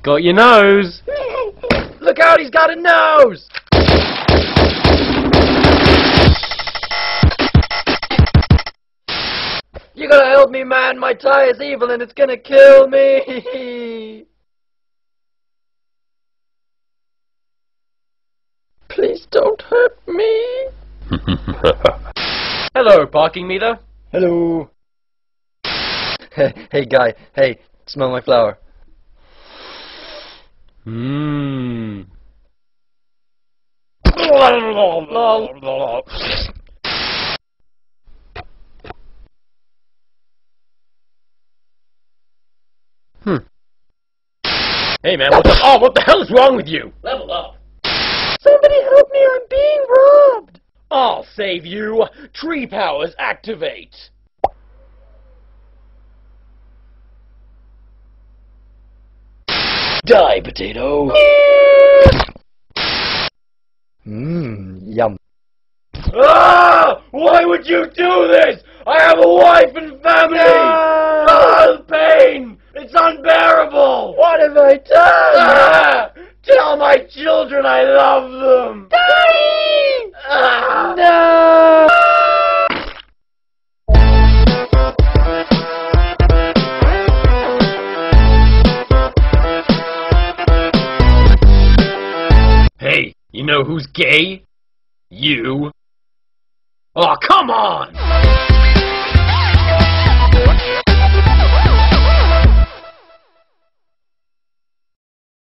got your nose. Look out, he's got a nose! You gotta help me, man. My tie is evil and it's gonna kill me. Please don't hurt me. Hello, parking meter. Hello. Hey, guy. Hey, smell my flower. Mmm. Hey man, what the hell is wrong with you? Level up. Somebody help me, I'm being robbed. I'll save you. Tree powers activate. Die, potato. Yum. Ah! Why would you do this? I have a wife and family! No! Ah, the pain! It's unbearable! What have I done? Ah! Tell my children I love them! Daddy! Ah! No! Hey, you know who's gay? You. Oh, come on!